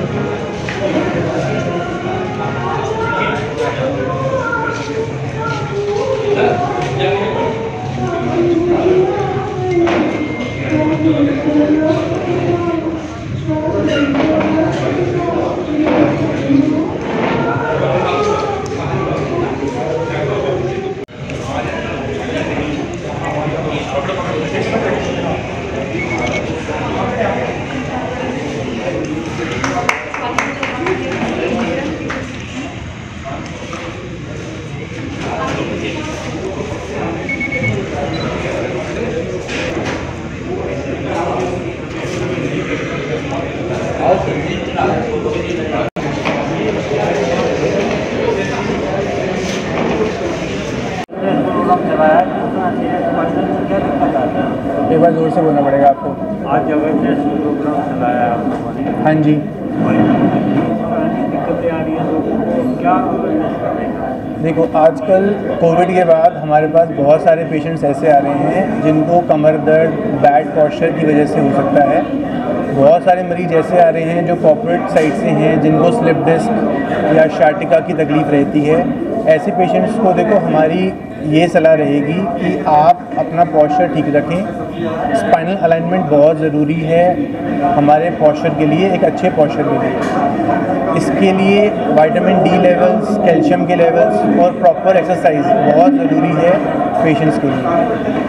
एक बार जोर से बोलना पड़ेगा आपको। आज जबरदस्त प्रोग्राम चलाया है आप लोगों ने। हाँ जी। दिक्कतें आ रही हैं तो क्या अवेयरनेस कर रहे हैं? देखो, आजकल कोविड के बाद हमारे पास बहुत सारे पेशेंट्स ऐसे आ रहे हैं जिनको कमर दर्द, बैड पोस्चर की वजह से हो सकता है। बहुत सारे मरीज ऐसे आ रहे हैं जो कॉर्पोरेट साइड से हैं, जिनको स्लिप डिस्क या शार्टिका की तकलीफ़ रहती है। ऐसे पेशेंट्स को देखो, हमारी ये सलाह रहेगी कि आप अपना पोस्चर ठीक रखें। स्पाइनल अलाइनमेंट बहुत ज़रूरी है हमारे पोस्चर के लिए, एक अच्छे पोस्चर के लिए। इसके लिए विटामिन डी लेवल्स, कैल्शियम के लेवल्स और प्रॉपर एक्सरसाइज बहुत ज़रूरी है पेशेंट्स के लिए।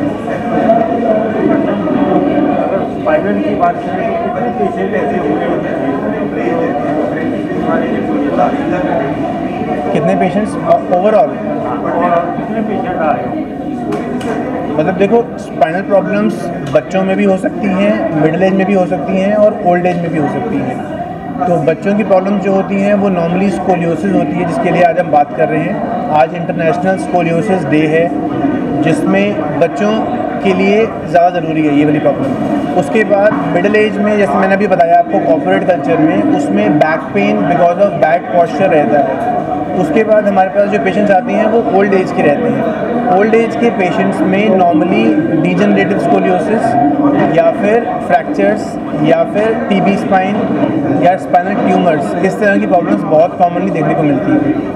अगर स्पाइनल की बात करें तो कितने पेशेंट ऐसे हुए कितने पेशेंट्स ओवरऑल? कितने पेशेंट आ रहे हैं? मतलब देखो, स्पाइनल प्रॉब्लम्स बच्चों में भी हो सकती हैं, मिडिल एज में भी हो सकती हैं और ओल्ड एज में भी हो सकती हैं। तो बच्चों की प्रॉब्लम्स जो होती हैं वो नॉर्मली स्कोलियोसिस होती है, जिसके लिए आज हम बात कर रहे हैं। आज इंटरनेशनल स्कोलियोसिस डे है, जिसमें बच्चों के लिए ज़्यादा ज़रूरी है ये वाली प्रॉब्लम। उसके बाद मिडिल एज में, जैसे मैंने अभी बताया आपको, कॉर्पोरेट कल्चर में उसमें back pain because of bad posture रहता है। उसके बाद हमारे पास जो पेशेंट्स आते हैं वो ओल्ड एज के रहते हैं। ओल्ड एज के पेशेंट्स में नॉर्मली डीजनरेटिव स्कोलियोसिस या फिर फ्रैक्चर्स या फिर टीबी स्पाइन या स्पाइनल ट्यूमर्स, इस तरह की प्रॉब्लम्स बहुत कॉमनली देखने को मिलती है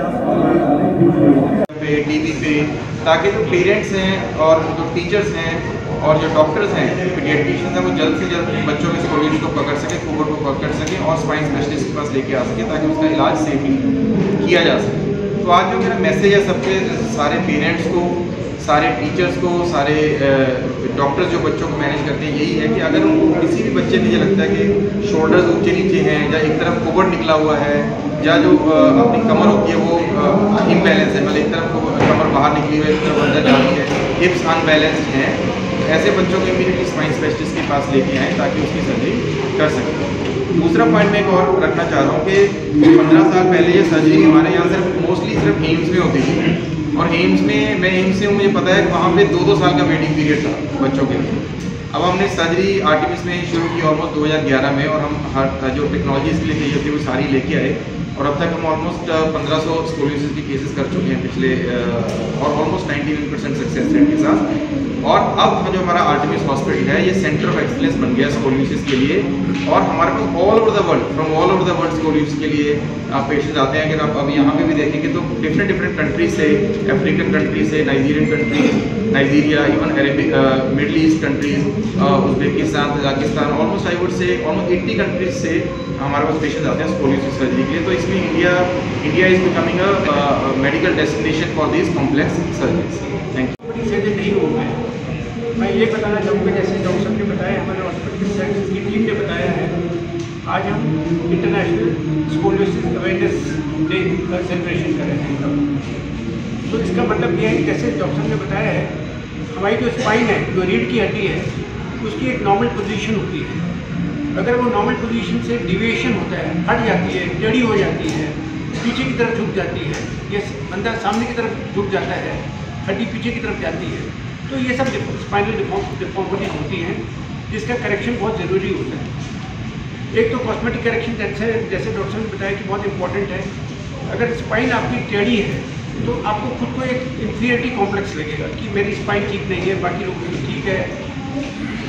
टीवी पे, ताकि जो पेरेंट्स हैं और जो टीचर्स हैं और जो डॉक्टर्स हैं, पीडियाट्रिशियंस हैं, वो जल्द से जल्द बच्चों में स्कोलियोसिस को पकड़ सकें, कोविड को पकड़ सकें और स्पाइन स्पेशलिस्ट के पास लेके आ सकें, ताकि उसका इलाज सेफली किया जा सके। तो आज जो मेरा मैसेज है सबके सारे पेरेंट्स को, सारे टीचर्स को, सारे डॉक्टर्स जो बच्चों को मैनेज करते हैं, यही है कि अगर उनको किसी भी बच्चे में ये लगता है कि शोल्डर्स ऊंचे नीचे हैं, या एक तरफ कोविड निकला हुआ है, या जो अपनी कमर होती है वो इम्बैलेंस है, मतलब एक तरफ कमर बाहर निकली हुई है, एक तरफ अंदर जा रही है, हिप्स अनबैलेंस्ड हैं, ऐसे बच्चों को इमीडिएटली स्पाइन स्पेशलिस्ट के पास लेके आएँ ताकि उसकी सर्जरी कर सकें। दूसरा पॉइंट मैं एक और रखना चाह रहा हूँ कि 15 साल पहले ये सर्जरी हमारे यहाँ सिर्फ एम्स में होती थी, और एम्स में, मैं एम्स से हूँ, मुझे पता है कि वहाँ पे 2-2 साल का वेटिंग पीरियड था बच्चों के लिए। अब हमने सर्जरी आर्टिमिस में शुरू की ऑलमोस्ट 2011 में, और हम हर जो टेक्नोलॉजी इसके लिए चाहिए थी वो सारी लेके आए, और अब तक हम ऑलमोस्ट 1500 स्कोलियोसिस के केसेस कर चुके हैं पिछले, और ऑलमोस्ट 99% सक्सेस रेट के साथ। और अब जो हमारा आर्टिमिस हॉस्पिटल है, ये सेंटर ऑफ एक्सीलेंस बन गया स्कोलियोसिस के लिए, और हमारे पास all over the world, from all over the world scoliosis के लिए पेशेंट्स आते हैं। अगर आप अब यहाँ पे भी देखेंगे तो डिफरेंट कंट्रीज से, अफ्रीकन कंट्रीज से, Nigerian countries, Nigeria, even Arabic, Middle East countries, Uzbekistan, Tajikistan, almost I would say almost 80 countries से हमारे पास पेशेंट्स आते हैं स्कोलियोसिस सर्जरी के लिए। तो इसमें India is becoming a medical destination for this complex surgeries. Thank you. नहीं हो गए, मैं ये बताना चाहूँगा, जैसे डॉक्टर साहब ने बताया, हमारे हॉस्पिटल की टीम ने बताया है, आज हम इंटरनेशनल स्कोलियोसिस अवेयरनेस डे का सेलिब्रेशन कर रहे हैं। तो इसका मतलब ये है कि जैसे डॉक्टर साहब ने बताया है, हमारी जो स्पाइन है, जो रीढ़ की हड्डी है, उसकी एक नॉर्मल पोजीशन होती है। अगर वो नॉर्मल पोजीशन से डिविएशन होता है, हट जाती है, टेढ़ी हो जाती है, पीछे की तरफ झुक जाती है, ये अंदर सामने की तरफ झुक जाता है, हड्डी पीछे की तरफ जाती है, तो ये सब स्पाइनल डिफॉर्मिटीज होती हैं, जिसका करेक्शन बहुत ज़रूरी होता है। एक तो कॉस्मेटिक करेक्शन, जैसे डॉक्टर ने बताया कि बहुत इंपॉर्टेंट है। अगर स्पाइन आपकी टेढ़ी है तो आपको खुद को एक इंफीरियरिटी कॉम्प्लेक्स लगेगा कि मेरी स्पाइन ठीक नहीं है, बाकी लोग ठीक है।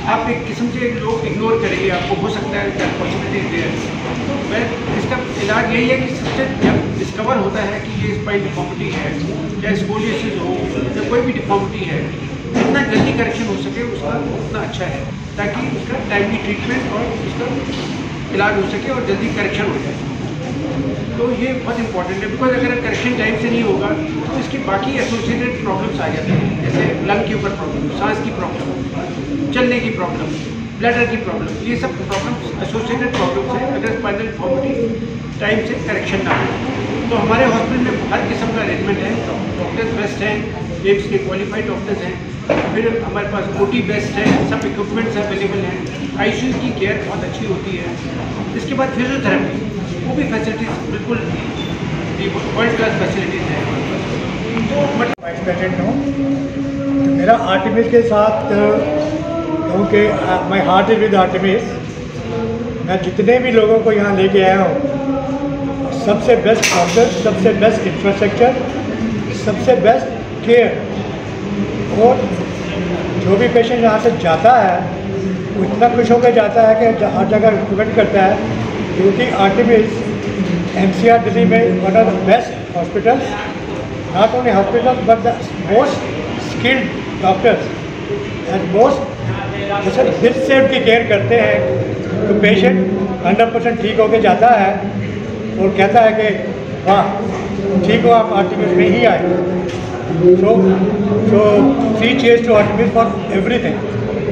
आप एक किस्म से लोग इग्नोर करेंगे, आपको हो सकता है कि पॉसिबिलिटी है। तो मैं इसका इलाज यही है कि सबसे जब डिस्कवर होता है कि ये स्पाइन डिफॉर्मिटी है या स्कोलियोसिस हो या कोई भी डिफॉर्मिटी है, जितना जल्दी करेक्शन हो सके उसका उतना अच्छा है, ताकि उसका टाइमली ट्रीटमेंट और उसका इलाज हो सके और जल्दी करेक्शन हो जाए। तो ये बहुत इंपॉर्टेंट है, बिकॉज अगर करेक्शन टाइम से नहीं होगा तो इसकी बाकी एसोसिएटेड प्रॉब्लम्स आ जाती हैं, जैसे लंग के ऊपर प्रॉब्लम, सांस की प्रॉब्लम, चलने की प्रॉब्लम, ब्लडर की प्रॉब्लम, ये सब प्रॉब्लम्स एसोसिएटेड प्रॉब्लम्स हैं अगर स्पाइनल डिफॉर्मिटी टाइम से करेक्शन ना हो। तो हमारे हॉस्पिटल में हर किस्म का अरेंजमेंट है, डॉक्टर्स बेस्ट हैं, एम्स के क्वालिफाइड डॉक्टर्स हैं, फिर हमारे पास OT बेस्ट है, सब इक्विपमेंट्स अवेलेबल हैं, ICU की केयर बहुत अच्छी होती है। इसके बाद फिजियोथेरेपी, वो भी फैसिलिटीज़ बिल्कुल वर्ल्ड क्लास फैसिलिटीज़ हैं। तो वाइस प्रेसिडेंट हूँ। मेरा आर्टिमिस के साथ क्योंकि my heart is with Artemis, मैं जितने भी लोगों को यहाँ लेके आया हूँ, सबसे बेस्ट डॉक्टर, सबसे बेस्ट इंफ्रास्ट्रक्चर, सबसे बेस्ट केयर, और जो भी पेशेंट यहाँ से जाता है वो इतना खुश होकर जाता है कि हर जगह रिकमेंड करता है, क्योंकि आर्टिमिस NCR दिल्ली में one of the best hospitals, not only hospital but the most skilled doctors and most जैसे दिल से उनकी केयर करते हैं, तो पेशेंट 100% ठीक होकर जाता है और कहता है कि वाह ठीक हो, आप आर्टिमिस में ही आए। सो 3 cheers to Artemis for everything।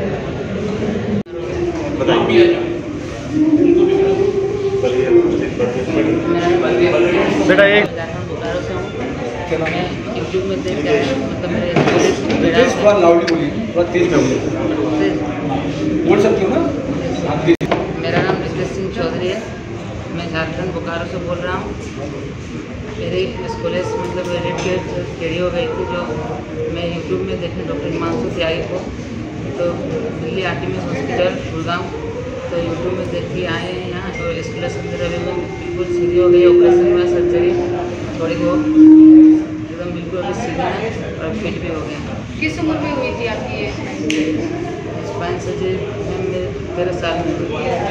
बेटा एक मैं यूट्यूब में देख के आया, मतलब मेरे थोड़ा लाउडली बोलिए, थोड़ा तेज बोलिए, बोल सकती हो ना। मेरा नाम रितेश सिंह चौधरी है, मैं झारखंड बोकारो से बोल रहा हूँ। मेरी स्कॉलेज मतलब रेड गेट केड़ी हो गई थी, जो मैं यूट्यूब में देखने डॉक्टर हिमांशु त्यागी को, तो दिल्ली आर्टिमिस हॉस्पिटल गुड़गांव, तो यूट्यूब में देख के आए हैं यहाँ। तो स्कॉलेज में बिल्कुल सीधी हो गई, ऑपरेशन हुआ, सर्जरी थोड़ी बहुत एकदम बिल्कुल अभी सीधी है और फिट भी हो गया। किस उम्र में हुई थी आपकी ये स्पाइन सर्जरी? 13 साल में।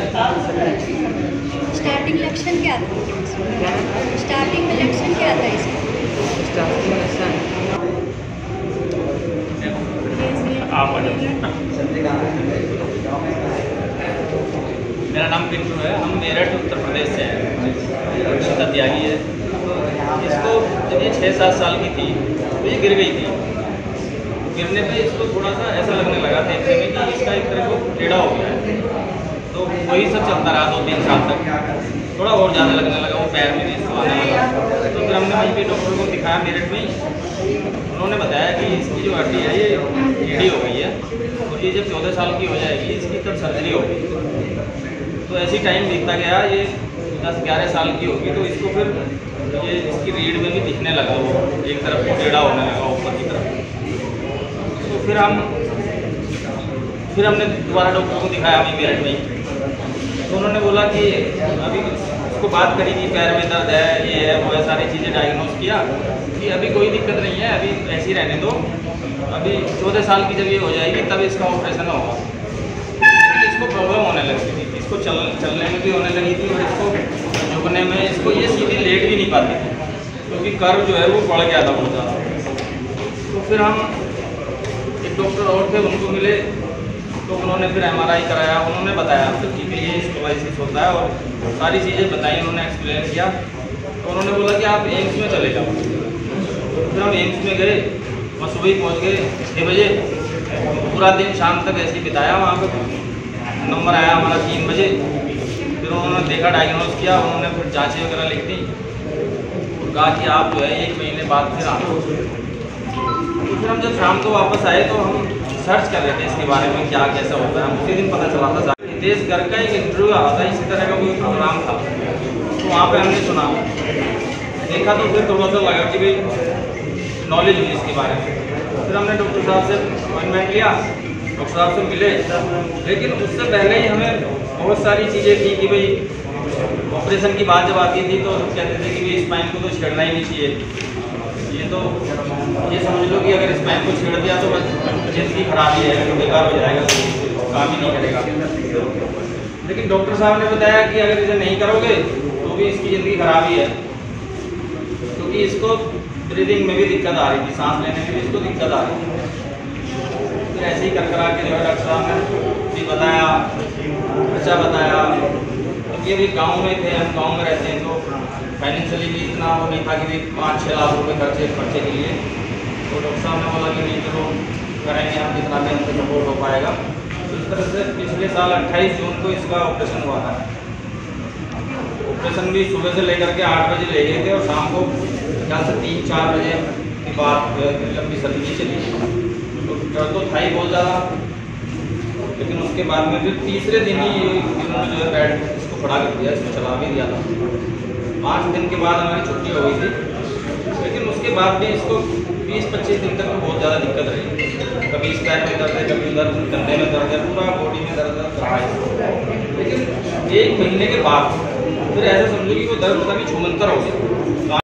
स्टार्टिंग लक्षण क्या था? क्या स्टार्टिंग में लक्षण क्या था इसका? स्टार्टिंग में ऐसा मेरा नाम पिंटू है, हम मेरठ उत्तर प्रदेश से हैं। रक्षिता त्यागी है। इसको जब ये 6-7 साल की थी तो ये गिर गई थी। गिरने पे इसको थोड़ा सा ऐसा लगने लगा देखने में कि इसका एक तरह को टेढ़ा हो गया है। तो वही सब चलता रहा 2-3 साल तक। थोड़ा और ज़्यादा लगने लगा, वो पैर में भी इसको आने लगा। तो फिर हमने वहीं पे डॉक्टर को दिखाया मेरठ में ही। उन्होंने बताया कि इसकी जो हड्डी है ये टेढ़ी हो गई है और ये जब 14 साल की हो जाएगी इसकी तब सर्जरी होगी। तो ऐसी टाइम बीतता गया, ये 10-11 साल की होगी तो इसको फिर ये इसकी रीढ़ में भी दिखने लगा, वो एक तरफ को टेढ़ा होने लगा ऊपर की तरफ। तो फिर हमने दोबारा डॉक्टर को दिखाया अभी मेरठ में ही। तो उन्होंने बोला कि अभी उसको बात करी कि पैर में दर्द है, ये है, वो है, सारी चीज़ें डायग्नोज किया कि अभी कोई दिक्कत नहीं है, अभी ऐसे ही रहने दो, अभी 14 साल की जब ये हो जाएगी तब इसका ऑपरेशन होगा। लेकिन इसको प्रॉब्लम होने लगी थी, इसको चलने में भी होने लगी थी और इसको झुकने में, इसको ये सीधी लेट भी नहीं पाती थी क्योंकि कर्व जो है वो बढ़ गया था बहुत ज़्यादा। तो फिर हम एक डॉक्टर और थे, उनको मिले तो उन्होंने फिर MRI कराया। उन्होंने बताया तो ठीक है ये स्कोलाइसिस होता है और सारी चीज़ें बताई, उन्होंने एक्सप्लेन किया। तो उन्होंने बोला कि आप एम्स में चले जाओ। फिर हम एम्स में गए, वहाँ सुबह ही पहुँच गए 6 बजे। पूरा दिन शाम तक ऐसे ही बिताया वहाँ पर। नंबर आया हमारा 3 बजे। फिर उन्होंने देखा, डायग्नोज किया, उन्होंने फिर जाँचें वगैरह लिख दी और कहा कि आप जो है 1 महीने बाद फिर आना। तो फिर हम जब शाम को वापस आए तो हम सर्च कर रहे थे इसके बारे में क्या कैसा होता है। उसी दिन पता चला था हितेश गर्ग का एक इंटरव्यू आ रहा था, इसी तरह का कोई प्रोग्राम था। तो वहाँ पे हमने सुना, देखा तो फिर थोड़ा सा लगा कि भाई नॉलेज हुई इसके बारे में। फिर हमने डॉक्टर साहब से अपॉइंटमेंट लिया, डॉक्टर साहब से मिले। लेकिन उससे पहले ही हमें बहुत सारी चीज़ें थी कि भाई ऑपरेशन की बात जब आती थी तो कहते थे कि भाई स्पाइन को तो छेड़ना ही नहीं चाहिए। ये समझ लो कि अगर स्पाइन को छेड़ दिया तो बस जिंदगी खराब ही है, बेकार हो जाएगा। काम ही नहीं करेगा। लेकिन डॉक्टर साहब ने बताया कि अगर इसे नहीं करोगे तो भी इसकी ज़िंदगी खराब ही है, क्योंकि इसको ब्रीदिंग में भी दिक्कत आ रही थी, सांस लेने में भी इसको दिक्कत आ रही थी। फिर ऐसे ही कर करा के जो है डॉक्टर साहब ने भी बताया, अच्छा बताया। क्योंकि अभी गाँव में थे, हम गाँव में रहते हैं, तो फाइनेंशियली भी इतना वो नहीं था कि भी 5-6 लाख रुपए खर्चे के लिए। तो डॉक्टर साहब ने बोला कि नहीं चलो करेंगे हम जितना भी हमसे सपोर्ट हो पाएगा। इस तरह से पिछले साल 28 जून को इसका ऑपरेशन हुआ था। ऑपरेशन भी सुबह से लेकर के 8 बजे ले गए थे और शाम को ख्याल से 3-4 बजे के बाद लंबी सर्जरी चली। तो डर तो था ही बहुत ज़्यादा, लेकिन उसके बाद में फिर तीसरे दिन ही इन्होंने जो है बेड इसको खड़ा कर दिया, इसको चला भी दिया था। 5 दिन के बाद हमारी छुट्टी हो गई थी, लेकिन उसके बाद भी इसको 20-25 दिन तक तो बहुत ज़्यादा दिक्कत रही। कभी इस पैर में दर्द है, कभी उधर कंधे में दर्द है, पूरा बॉडी में दर्द रहा है। लेकिन 1 महीने के बाद फिर ऐसा समझो कि वो दर्द पता नहीं छूमंतर हो गया।